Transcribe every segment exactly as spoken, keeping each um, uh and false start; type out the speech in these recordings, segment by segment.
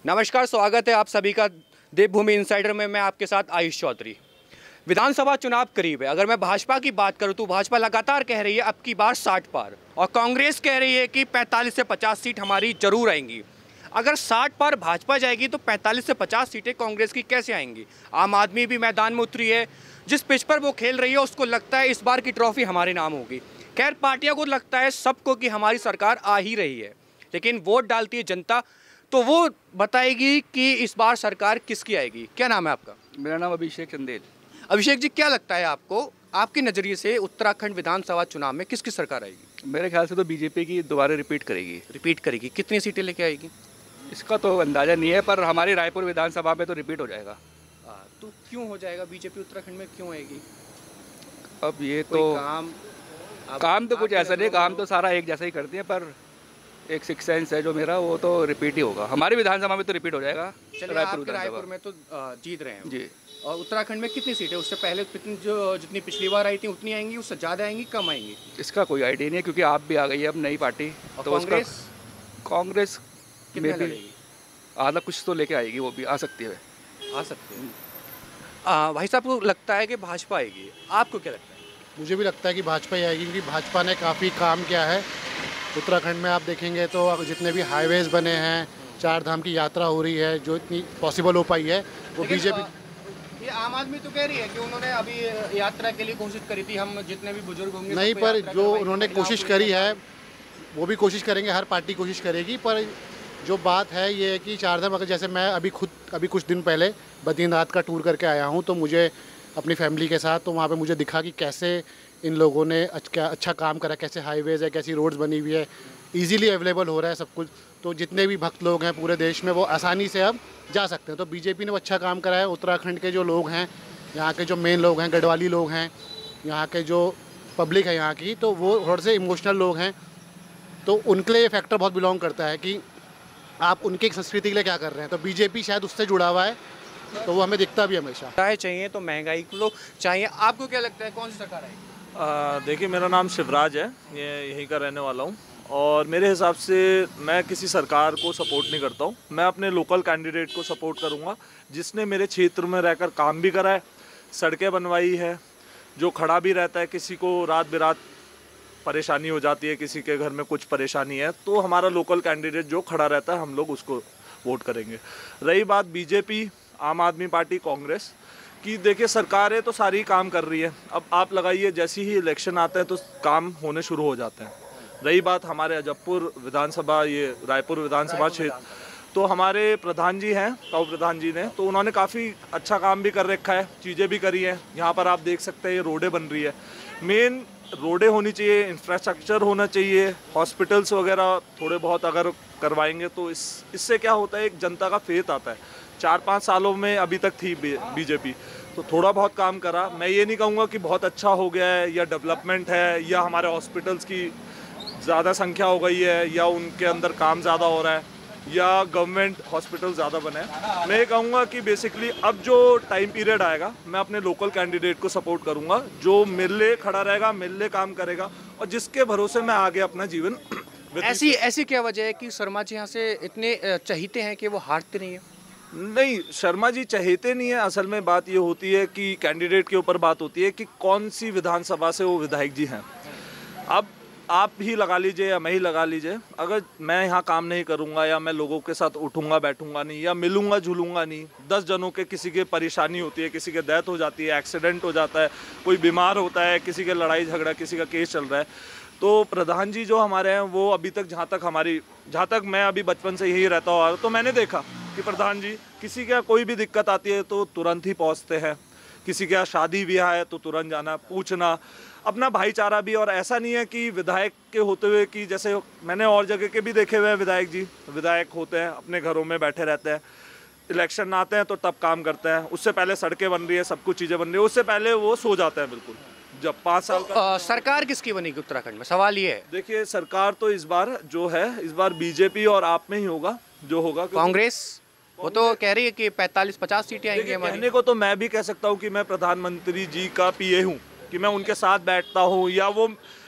नमस्कार, स्वागत है आप सभी का देवभूमि इनसाइडर में। मैं आपके साथ आयुष चौधरी। विधानसभा चुनाव करीब है। अगर मैं भाजपा की बात करूं तो भाजपा लगातार कह रही है अब की बार साठ पार, और कांग्रेस कह रही है कि पैंतालीस से पचास सीट हमारी जरूर आएंगी। अगर साठ पार भाजपा जाएगी तो पैंतालीस से पचास सीटें कांग्रेस की कैसे आएंगी? आम आदमी भी मैदान में उतरी है। जिस पिच पर वो खेल रही है उसको लगता है इस बार की ट्रॉफी हमारे नाम होगी। खैर, पार्टियों को लगता है सबको कि हमारी सरकार आ ही रही है, लेकिन वोट डालती है जनता, तो वो बताएगी कि इस बार सरकार किसकी आएगी। क्या नाम है आपका? मेरा नाम अभिषेक चंदेल। अभिषेक जी, क्या लगता है आपको, आपके नज़रिए से उत्तराखंड विधानसभा चुनाव में किसकी सरकार आएगी? मेरे ख्याल से तो बीजेपी की दोबारा रिपीट करेगी। रिपीट करेगी? कितनी सीटें लेके आएगी? इसका तो अंदाज़ा नहीं है, पर हमारी रायपुर विधानसभा में तो रिपीट हो जाएगा। आ, तो क्यों हो जाएगा? बीजेपी उत्तराखंड में क्यों आएगी? अब ये तो काम आप, काम तो कुछ ऐसा नहीं, काम तो सारा एक जैसा ही करती है, पर एक सिक्स सेंस है जो मेरा, वो तो रिपीट ही होगा। हमारी विधानसभा में तो रिपीट हो जाएगा। रायपुर रायपुर में तो जीत रहे हैं जी। और उत्तराखंड में कितनी सीटें उससे पहले कितनी जो जितनी पिछली बार आई थी उतनी आएंगी, उससे ज़्यादा आएंगी, कम आएंगी? इसका कोई आइडिया नहीं है, क्योंकि आप भी आ गई है अब नई पार्टी। तो कांग्रेस कांग्रेस कितने में भी लड़ेगी? आधा कुछ तो लेके आएगी, वो भी आ सकती है। आ सकती है। भाई साहब को लगता है कि भाजपा आएगी, आपको क्या लगता है? मुझे भी लगता है कि भाजपा ही आएगी, क्योंकि भाजपा ने काफ़ी काम किया है उत्तराखंड में। आप देखेंगे तो अब जितने भी हाईवेज़ बने हैं, चार धाम की यात्रा हो रही है, जो इतनी पॉसिबल हो पाई है, वो बीजेपी। ये आम आदमी तो कह रही है कि उन्होंने अभी यात्रा के लिए कोशिश करी थी, हम जितने भी बुजुर्ग होंगे नहीं, पर जो उन्होंने कोशिश करी है वो भी कोशिश करेंगे, हर पार्टी कोशिश करेगी। पर जो बात है ये है कि चार धाम, अगर जैसे मैं अभी खुद अभी कुछ दिन पहले बद्रीनाथ का टूर करके आया हूँ, तो मुझे अपनी फैमिली के साथ, तो वहाँ पे मुझे दिखा कि कैसे इन लोगों ने अच्छा अच्छा काम करा, कैसे हाईवेज़ है, कैसी रोड्स बनी हुई है, इजीली अवेलेबल हो रहा है सब कुछ। तो जितने भी भक्त लोग हैं पूरे देश में, वो आसानी से अब जा सकते हैं। तो बीजेपी ने वो अच्छा काम करा है। उत्तराखंड के जो लोग हैं, यहाँ के जो मेन लोग हैं, गढ़वाली लोग हैं, यहाँ के जो पब्लिक है यहाँ की, तो वो थोड़े से इमोशनल लोग हैं। तो उनके लिए ये फैक्टर बहुत बिलोंग करता है कि आप उनकी संस्कृति के लिए क्या कर रहे हैं। तो बीजेपी शायद उससे जुड़ा हुआ है, तो वो हमें दिखता भी हमेशा। चाहे चाहिए तो महंगाई को चाहिए। आपको क्या लगता है कौन सी सरकार आएगी? देखिए, मेरा नाम शिवराज है, ये यहीं का रहने वाला हूँ, और मेरे हिसाब से मैं किसी सरकार को सपोर्ट नहीं करता हूँ। मैं अपने लोकल कैंडिडेट को सपोर्ट करूँगा, जिसने मेरे क्षेत्र में रहकर काम भी करा है, सड़कें बनवाई है, जो खड़ा भी रहता है। किसी को रात बिरात परेशानी हो जाती है, किसी के घर में कुछ परेशानी है, तो हमारा लोकल कैंडिडेट जो खड़ा रहता है, हम लोग उसको वोट करेंगे। रही बात बीजेपी, आम आदमी पार्टी, कांग्रेस की, देखिए सरकारें तो सारी काम कर रही है। अब आप लगाइए, जैसे ही इलेक्शन आता है तो काम होने शुरू हो जाते हैं। रही बात हमारे अजबपुर विधानसभा, ये रायपुर विधानसभा क्षेत्र, तो हमारे प्रधान जी हैं, ताऊ प्रधान जी ने, तो उन्होंने काफ़ी अच्छा काम भी कर रखा है, चीज़ें भी करी हैं। यहाँ पर आप देख सकते हैं ये रोडें बन रही है। मेन रोडें होनी चाहिए, इंफ्रास्ट्रक्चर होना चाहिए, हॉस्पिटल्स वगैरह थोड़े बहुत अगर करवाएंगे तो इस इससे क्या होता है, एक जनता का फेथ आता है। चार पाँच सालों में अभी तक थी बीजेपी, तो थोड़ा बहुत काम करा। मैं ये नहीं कहूँगा कि बहुत अच्छा हो गया है, या डेवलपमेंट है, या हमारे हॉस्पिटल्स की ज़्यादा संख्या हो गई है, या उनके अंदर काम ज़्यादा हो रहा है, या गवर्नमेंट हॉस्पिटल ज़्यादा बने हैं। मैं ये कहूँगा कि बेसिकली अब जो टाइम पीरियड आएगा, मैं अपने लोकल कैंडिडेट को सपोर्ट करूँगा, जो मिलने खड़ा रहेगा, मिलने काम करेगा, और जिसके भरोसे मैं आगे अपना जीवन। ऐसी ऐसी क्या वजह है कि शर्मा जी यहाँ से इतने चहीते हैं कि वो हारते नहीं है? नहीं, शर्मा जी चहेते नहीं है। असल में बात ये होती है कि कैंडिडेट के ऊपर बात होती है कि कौन सी विधानसभा से वो विधायक जी हैं। अब आप ही लगा लीजिए या मैं ही लगा लीजिए, अगर मैं यहाँ काम नहीं करूँगा, या मैं लोगों के साथ उठूँगा बैठूँगा नहीं, या मिलूँगा झूलूँगा नहीं, दस जनों के किसी के परेशानी होती है, किसी के डेथ हो जाती है, एक्सीडेंट हो जाता है, कोई बीमार होता है, किसी के लड़ाई झगड़ा, किसी का केस चल रहा है, तो प्रधान जी जो हमारे हैं, वो अभी तक, जहाँ तक हमारी जहाँ तक मैं अभी बचपन से यही रहता हूँ, तो मैंने देखा कि प्रधान जी किसी का कोई भी दिक्कत आती है तो तुरंत ही पहुंचते हैं। किसी का शादी ब्याह है तो तुरंत जाना, पूछना, अपना भाईचारा भी। और ऐसा नहीं है कि विधायक के होते हुए कि, जैसे मैंने और जगह के भी देखे हुए हैं, विधायक जी विधायक होते हैं, अपने घरों में बैठे रहते हैं, इलेक्शन आते हैं तो तब काम करते हैं। उससे पहले सड़कें बन रही है, सब कुछ चीज़ें बन रही है, उससे पहले वो सो जाते हैं बिल्कुल। जब पाँच साल का आ, सरकार किसकी बनेगी उत्तराखंड में? सवाल ये है। देखिए, सरकार तो इस बार जो है, इस बार बीजेपी और आप में ही होगा जो होगा। कांग्रेस वो तो कह रही है कि पैंतालीस पचास सीटें आएंगी हमारी। कहने को तो मैं भी कह सकता हूँ कि मैं प्रधानमंत्री जी का पीए हूँ, कि मैं उनके साथ बैठता हूँ, या वो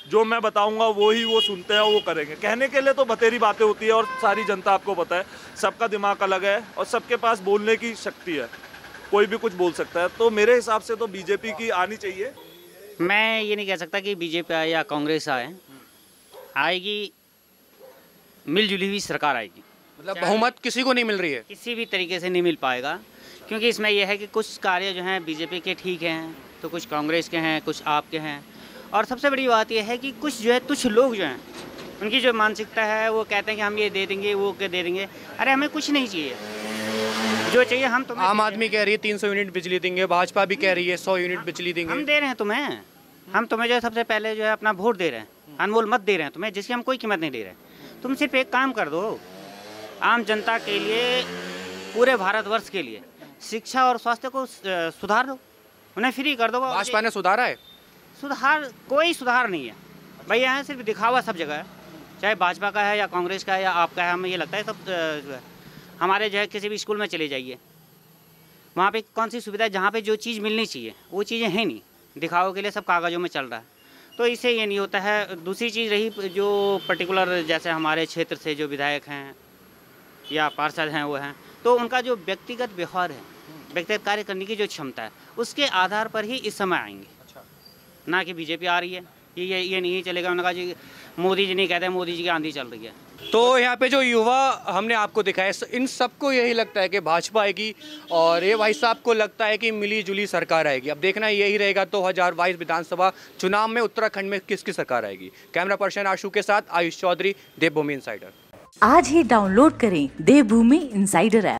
जो मैं बताऊंगा वो ही वो सुनते हैं और वो करेंगे। कहने के लिए तो बतेरी बातें होती है और सारी जनता आपको पता है, सबका दिमाग अलग है और सबके पास बोलने की शक्ति है, कोई भी कुछ बोल सकता है। तो मेरे हिसाब से तो बीजेपी की आनी चाहिए। मैं ये नहीं कह सकता कि बीजेपी आए या कांग्रेस आए, आएगी मिलजुली हुई सरकार आएगी। मतलब बहुमत किसी को नहीं मिल रही है, किसी भी तरीके से नहीं मिल पाएगा, क्योंकि इसमें यह है कि कुछ कार्य जो हैं बीजेपी के ठीक हैं, तो कुछ कांग्रेस के हैं, कुछ आपके हैं। और सबसे बड़ी बात यह है कि कुछ जो है कुछ लोग जो हैं उनकी जो मानसिकता है वो कहते हैं कि हम ये दे देंगे, वो के दे देंगे। अरे हमें कुछ नहीं चाहिए, जो चाहिए हम तुम्हें। आम आदमी कह रही है तीन सौ यूनिट बिजली देंगे, भाजपा भी कह रही है सौ यूनिट बिजली देंगे। हम दे रहे हैं तुम्हें, हम तुम्हें जो है सबसे पहले जो है अपना वोट दे रहे हैं, अनमोल मत दे रहे हैं तुम्हें, जिसकी हम कोई कीमत नहीं दे रहे। तुम सिर्फ एक काम कर दो, आम जनता के लिए, पूरे भारतवर्ष के लिए शिक्षा और स्वास्थ्य को सुधार दो, उन्हें फ्री कर दो। भाजपा ने सुधारा है? सुधार कोई सुधार नहीं है भैया, यहाँ सिर्फ दिखावा सब जगह है, चाहे भाजपा का है या कांग्रेस का है या आपका है। हमें ये लगता है सब जो है, हमारे जो है किसी भी स्कूल में चले जाइए, वहाँ पे कौन सी सुविधा है जहाँ पे जो चीज़ मिलनी चाहिए वो चीज़ें हैं नहीं, दिखावे के लिए सब कागज़ों में चल रहा है। तो इससे ये नहीं होता है। दूसरी चीज़ रही जो पर्टिकुलर जैसे हमारे क्षेत्र से जो विधायक हैं या पार्षद हैं वो हैं, तो उनका जो व्यक्तिगत व्यवहार है, व्यक्तिगत कार्य करने की जो क्षमता है, उसके आधार पर ही इस समय आएंगे। अच्छा। ना कि बीजेपी आ रही है, ये ये ये नहीं चलेगा। उन्होंने कहा जी मोदी जी नहीं कहते, मोदी जी की आंधी चल रही है। तो यहाँ पे जो युवा हमने आपको दिखाया, इन सबको यही लगता है कि भाजपा आएगी, और ये भाई साहब को लगता है कि मिली जुली सरकार आएगी। अब देखना यही रहेगा दो हज़ार बाईस विधानसभा चुनाव में उत्तराखंड में किसकी सरकार आएगी। कैमरा पर्सन आशु के साथ आयुष चौधरी, देवभूमि इनसाइडर। आज ही डाउनलोड करें देवभूमि इनसाइडर ऐप।